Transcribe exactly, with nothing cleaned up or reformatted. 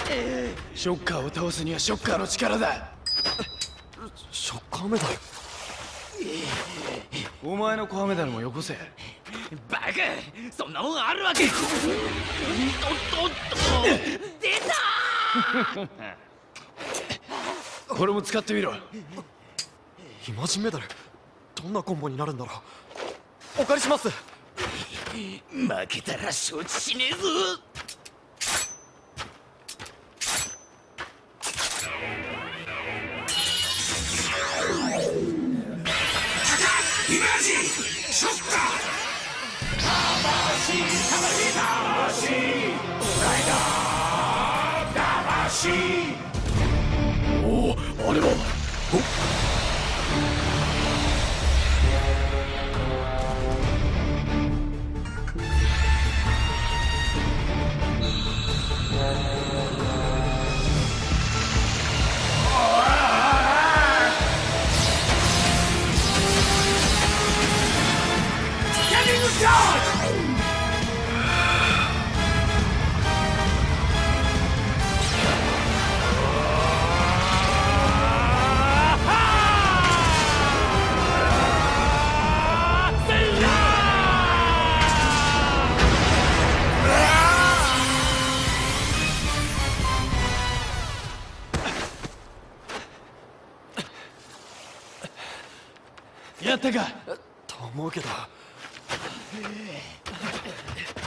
ショッカーを倒すにはショッカーの力だ。 ショッカーメダル。 お前のコアメダルもよこせ。 バカ、そんなもんあるわけ。おっとおっと、出たこれも使ってみろ。 イマジンメダル、どんなコンボになるんだろう。お借りします。 負けたら承知しねえぞ。 イマジンショッカー。魂魂魂ライダー魂。 おお、あれは。 やったかと思うけど。